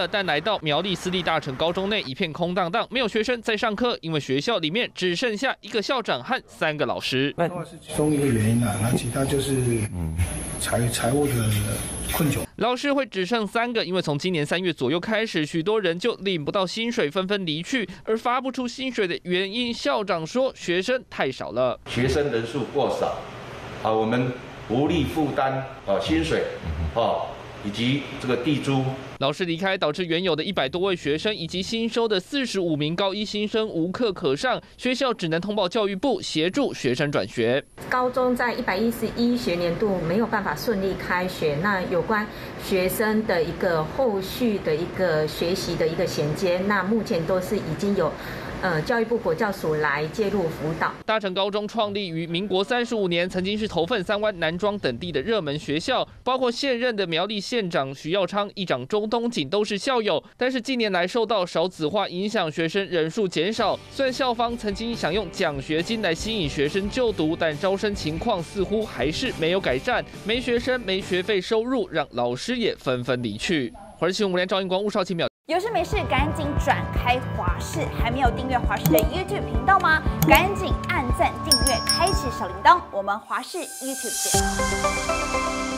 但来到苗栗私立大成高中内一片空荡荡，没有学生在上课，因为学校里面只剩下一个校长和3个老师。 那是其中一个原因啦，那其他就是财务的困窘。 老师会只剩3个，因为从今年3月左右开始，许多人就领不到薪水，纷纷离去。而发不出薪水的原因，校长说学生太少了， 学生人数过少，我们无力负担薪水，以及这个地租。 老师离开，导致原有的100多位学生以及新收的45名高一新生无课可上，学校只能通报教育部协助学生转学。 高中在111学年度没有办法顺利开学，那有关学生的一个后续的一个学习的一个衔接，那目前都是已经有教育部国教署来介入辅导。 大成高中创立于民国35年，曾经是头份3湾、南庄等地的热门学校，包括现任的苗栗县长徐耀昌、议长周东锦都是校友。但是近年来受到少子化影响，学生人数减少。虽然校方曾经想用奖学金来吸引学生就读，但招生情况似乎还是没有改善，没学生、没学费收入，让老师也纷纷离去。华视新闻5连赵英光、吴少奇、 有事没事赶紧转开华视，还没有订阅华视的 YouTube 频道吗？赶紧按赞、订阅、开启小铃铛，我们华视 YouTube 见。